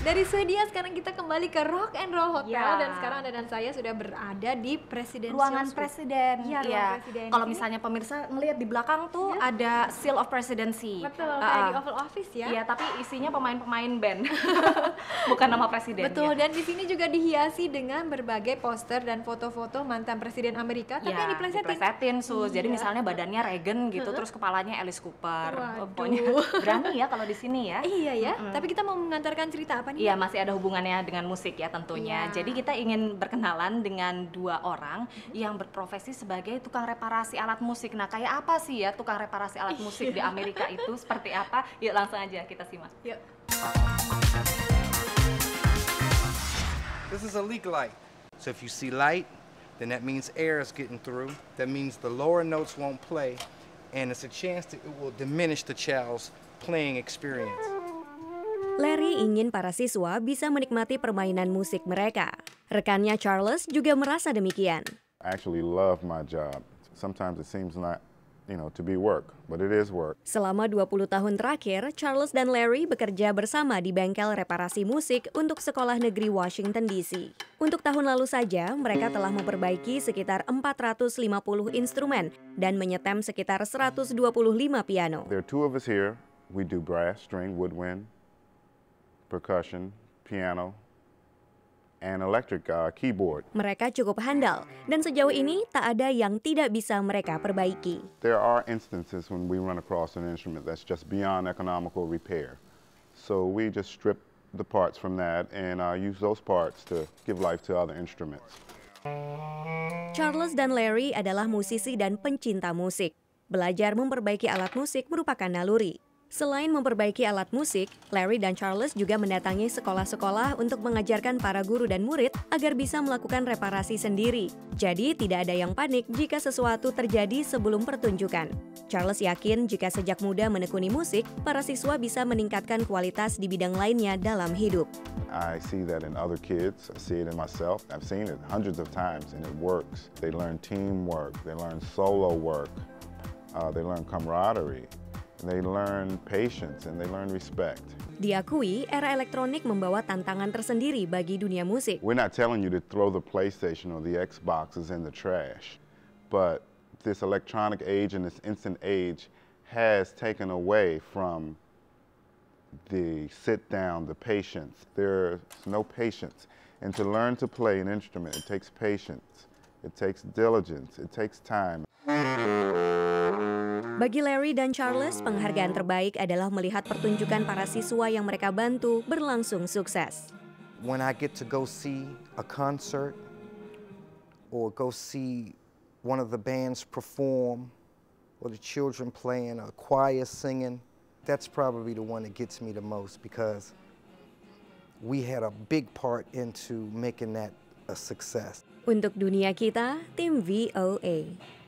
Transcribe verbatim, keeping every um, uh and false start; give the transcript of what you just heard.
Dari Swedia sekarang kita kembali ke Rock and Roll Hotel Ya. dan sekarang Anda dan saya sudah berada di Presidential Ruangan Suite. presiden. Iya, ruang Ya. presiden. Kalau Ini- misalnya pemirsa ngelihat di belakang tuh Ya. ada Seal of Presidency. Betul, Uh, kayak uh. di Oval Office ya. Iya, tapi isinya pemain-pemain band. Bukan nama presiden. Betul, ya. dan di sini juga dihiasi dengan berbagai poster dan foto-foto mantan presiden Amerika, tapi Ya, yang diplesetin. diplesetin, Sus. Jadi Iya. misalnya badannya Reagan gitu, terus kepalanya Alice Cooper. Waduh. Pokoknya berani ya kalau di sini ya. Iya ya, tapi kita mau mengantarkan cerita apa nih? Iya, masih ada hubungannya dengan musik ya tentunya. Iya. Jadi kita ingin berkenalan dengan dua orang yang berprofesi sebagai tukang reparasi alat musik. Nah, kayak apa sih ya tukang reparasi alat musik di Amerika itu? Seperti apa? Yuk langsung aja kita simak. Yuk. This is a leak light. So if you see light, then that means air is getting through. That means the lower notes won't play, and it's a chance that it will diminish the child's playing experience. Larry ingin para siswa bisa menikmati permainan musik mereka. Rekannya Charles juga merasa demikian. I actually love my job. Sometimes it seems not, you know, to be work, but it is work. Selama dua puluh tahun terakhir, Charles dan Larry bekerja bersama di bengkel reparasi musik untuk Sekolah Negeri Washington D C. Untuk tahun lalu saja, mereka telah memperbaiki sekitar empat ratus lima puluh instrumen dan menyetem sekitar seratus dua puluh lima piano. There are two of us here. We do brass, string, woodwind, percussion, piano, and electric uh, keyboard. Mereka cukup handal, dan sejauh ini tak ada yang tidak bisa mereka perbaiki. There are instances when we run across an instrument that's just beyond economical repair. So we just strip the parts from that and uh, use those parts to give life to other instruments. Charles dan Larry adalah musisi dan pencinta musik. Belajar memperbaiki alat musik merupakan naluri. Selain memperbaiki alat musik, Larry dan Charles juga mendatangi sekolah-sekolah untuk mengajarkan para guru dan murid agar bisa melakukan reparasi sendiri. Jadi tidak ada yang panik jika sesuatu terjadi sebelum pertunjukan. Charles yakin jika sejak muda menekuni musik, para siswa bisa meningkatkan kualitas di bidang lainnya dalam hidup. I see that in other kids. I see it in myself. I've seen it hundreds of times, and it works. They learn teamwork. They learn solo work. Uh, they learn camaraderie. They learn patience and they learn respect. Diakui, era elektronik membawa tantangan tersendiri bagi dunia musik. We're not telling you to throw the PlayStation or the Xboxes in the trash, but this electronic age and this instant age has taken away from the sit down, the patience. There's no patience. And to learn to play an instrument, it takes patience, it takes diligence, it takes time. Bagi Larry dan Charles, penghargaan terbaik adalah melihat pertunjukan para siswa yang mereka bantu berlangsung sukses. When I get to go see a concert or go see one of the bands perform or the children playing, a choir singing, that's probably the one that gets me the most because we had a big part into making that a success. Untuk Dunia Kita, tim V O A.